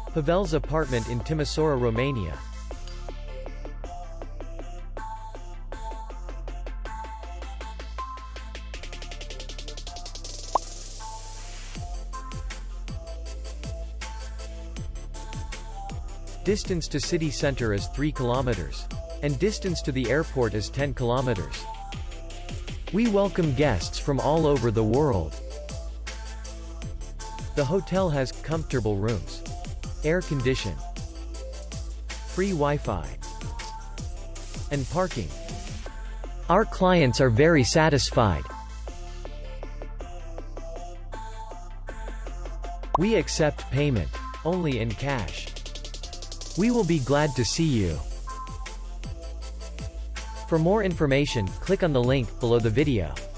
Pavel's apartment in Timisoara, Romania. Distance to city center is 3 kilometers. And distance to the airport is 10 kilometers. We welcome guests from all over the world. The hotel has comfortable rooms, air condition, free Wi-Fi, and parking. Our clients are very satisfied. We accept payment only in cash. We will be glad to see you. For more information, click on the link below the video.